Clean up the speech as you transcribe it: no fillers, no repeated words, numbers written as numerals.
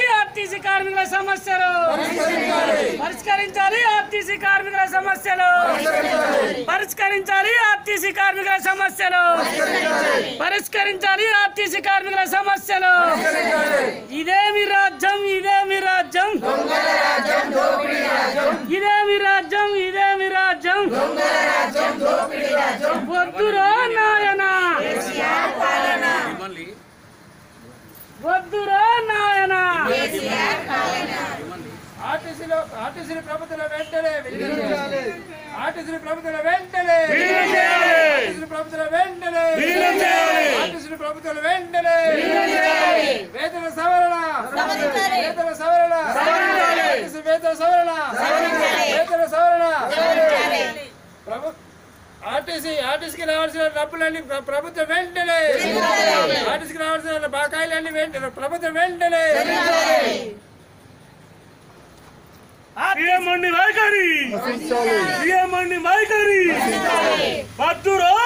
RTC కార్మికుల సమస్యలు పరిష్కరించాలి ఆర్టీసీ కార్మికుల సమస్యలు పరిష్కరించాలి ఆర్టీసీ కార్మికుల సమస్యలు పరిష్కరించాలి ఆర్టీసీ కార్మికుల సమస్యలు ఇదేమి రాజ్యం ఇదేమి రాజ్యం ఇదేమి రాజ్యం ఇదేమి రాజ్యం వద్దురా నాయనా వద్దురా నాయనా ఆర్టీసీ ప్రభుత్వం వెంటనే ఆర్టీసీ ప్రభుత్వం వెంటనే ఆర్టీసీ ప్రభుత్వం వెంటనే ఆర్టీసీ ప్రభుత్వం వెంటనే వేతన సవరణ వేతన సవరణ వేతన సవరణ వేతన సవరణ ఆర్టీసీకి రావాల్సిన డబ్బులన్నీ ప్రభుత్వం వెంటనే ఆర్టీసీకి రావాల్సిన బకాయిలన్నీ వెంటనే ప్రభుత్వం వెంటనే వైఖరి వైఖరి వద్దురా